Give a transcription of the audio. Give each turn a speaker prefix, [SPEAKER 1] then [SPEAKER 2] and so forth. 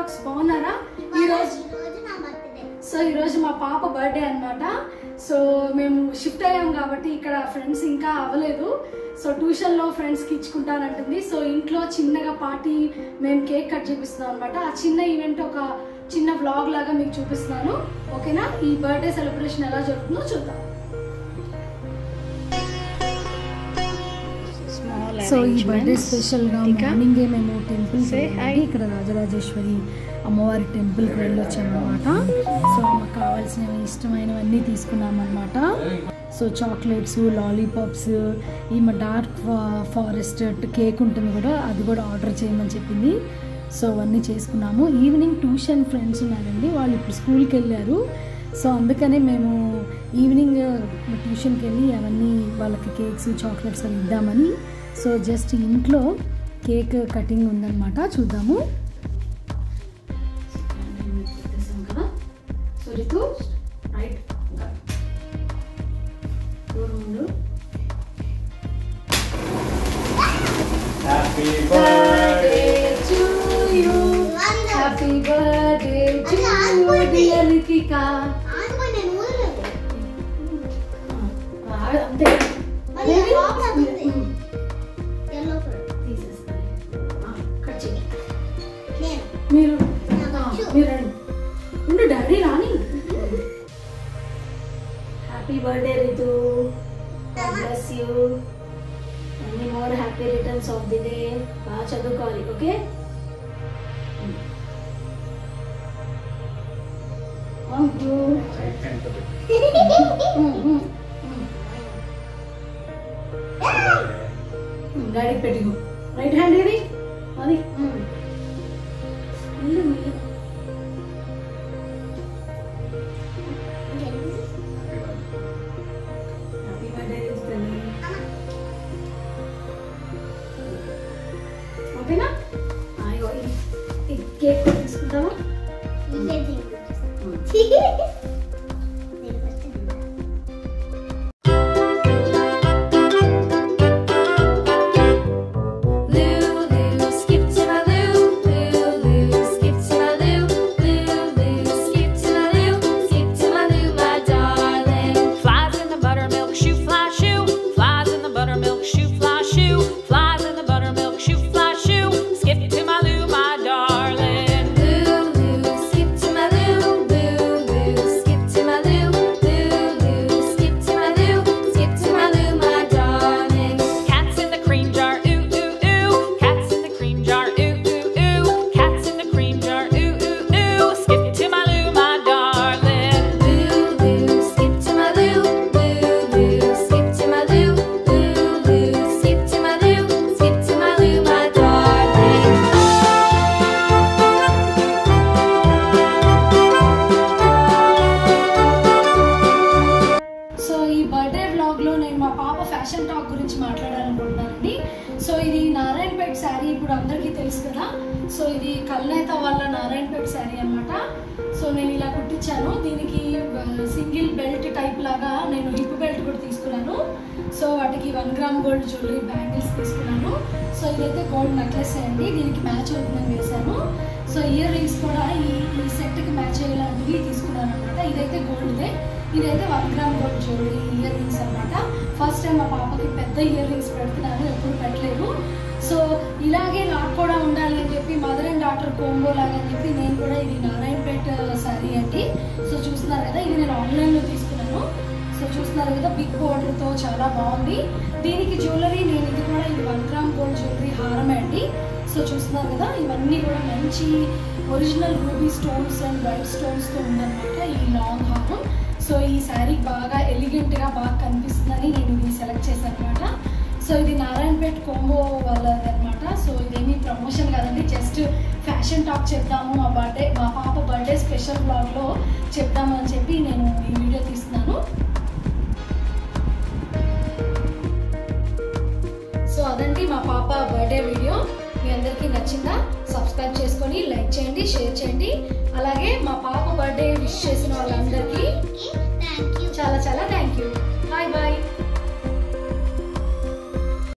[SPEAKER 1] Vlogs బాగున్నారా? ఈ రోజు మా పాప బర్త్డే అన్నమాట. సో మేము షిఫ్ట్ అయ్యాం కాబట్టి ఇక్కడ ఫ్రెండ్స్ ఇంకా అవ్వలేదు. సో ట్యూషన్ లో ఫ్రెండ్స్ కి ఇచ్చుకుంటానంటుంది. సో ఇంట్లో చిన్నగా పార్టీ మేము కేక్ కట్ చేపిస్తున్నాం అనమాట. ఆ చిన్న ఈవెంట్ ఒక చిన్న వ్లాగ్ లాగా మీకు చూపిస్తున్నాను. ఓకేనా? ఈ బర్త్డే సెలబ్రేషన్ ఎలా జరుగుతుందో చూద్దాం. సో ఈ బర్త్డే స్పెషల్గా మార్నింగే మేము టెంపుల్కి ఇక్కడ రాజరాజేశ్వరి అమ్మవారి టెంపుల్కి వెళ్ళొచ్చామన్నమాట. సో మాకు కావాల్సినవి ఇష్టమైనవన్నీ తీసుకున్నామన్నమాట. సో చాక్లెట్స్, లాలీపాప్స్, ఈ మా డార్క్ ఫారెస్ట్ కేక్ ఉంటుంది కూడా, అది కూడా ఆర్డర్ చేయమని చెప్పింది. సో అవన్నీ చేసుకున్నాము. ఈవినింగ్ ట్యూషన్ ఫ్రెండ్స్ ఉన్నారండి, వాళ్ళు ఇప్పుడు స్కూల్కి వెళ్ళారు. సో అందుకనే మేము ఈవినింగ్ ట్యూషన్కి వెళ్ళి అవన్నీ వాళ్ళకి కేక్స్, చాక్లెట్స్ అవి ఇద్దామని. సో జస్ట్ ఇంట్లో కేక్ కటింగ్ ఉందన్నమాట, చూద్దాము. So Ritu right happy birthday to you, happy birthday to you dear Lithika. అంతే మీరు ఉండు డాడీ రాని. Happy birthday Ritu, bless you, ఎన్ని more happy returns of the day. బాగా చదువుకోవాలి, ఓకే? డాడీ పెట్టిగో, రైట్ హ్యాండ్ ఇది అది. హ్యాపీ బర్త్డే ఓకేనా? ఈ కేక్ తీసుకుంటావా? ఫ్యాషన్ టాక్ గురించి మాట్లాడాలనుకుంటున్నానండి. సో ఇది నారాయణపేట శారీ, ఇప్పుడు అందరికీ తెలుసు కదా. సో ఇది కల్నేత వాళ్ళ నారాయణపేట శారీ అనమాట. సో నేను ఇలా కుట్టించాను. దీనికి సింగిల్ బెల్ట్ టైప్ లాగా నేను హిప్ బెల్ట్ కూడా తీసుకున్నాను. సో వాటికి 1 గ్రామ్ గోల్డ్ జ్యువెలరీ బ్యాంగిల్స్ తీసుకున్నాను. సో ఇదైతే గోల్డ్ నెక్లెస్ అండి, దీనికి మ్యాచ్ అవుతుందని వేసాను. సో ఇయర్ రింగ్స్ కూడా ఈ సెట్కి మ్యాచ్ అయ్యేలాంటివి తీసుకున్నాను అనమాట. ఇదైతే గోల్డ్దే, ఇదైతే 1 gram gold jewellery ear rings అనమాట. ఫస్ట్ టైం మా పాపకి పెద్ద ఇయర్ రింగ్స్ పెడుతున్నాను, ఎప్పుడు పెట్టలేదు. సో ఇలాగే నాకు కూడా ఉండాలి అని చెప్పి మదర్ అండ్ డాటర్ కోంబో లాగా అని చెప్పి నేను కూడా ఇది నారాయణపేట శారీ అండి. సో చూస్తున్నారు కదా, ఇది నేను ఆన్లైన్లో తీసుకున్నాను. సో చూస్తున్నారు కదా, బిగ్ బోర్డర్తో చాలా బాగుంది. దీనికి జ్యువెలరీ నేను ఇది 1 గ్రామ్ గోల్డ్ జ్యువెలరీ హారమే అండి. సో చూస్తున్నారు కదా, ఇవన్నీ కూడా మంచి original ruby stones and white స్టోన్స్తో ఉందన్నమాట ఈ లాంగ్ హారం. సో ఈ శారీ బాగా ఎలిగెంట్గా బాగా కనిపిస్తుందని నేను ఇది సెలెక్ట్ చేశాను అనమాట. సో ఇది నారాయణపేట కోంబో వాళ్ళది అనమాట. సో ఇదేమీ ప్రమోషన్ కాదండి, జస్ట్ ఫ్యాషన్ టాక్ చెప్దాము, మా పాప బర్త్డే స్పెషల్ బ్లాగ్లో చెప్దాము అని చెప్పి నేను ఈ వీడియో తీస్తున్నాను. సో అదండి మా పాప బర్త్డే వీడియో. మీ అందరికీ నచ్చిందా? సబ్స్క్రైబ్ చేసుకొని లైక్ చేయండి, షేర్ చేయండి. అలాగే మా పాప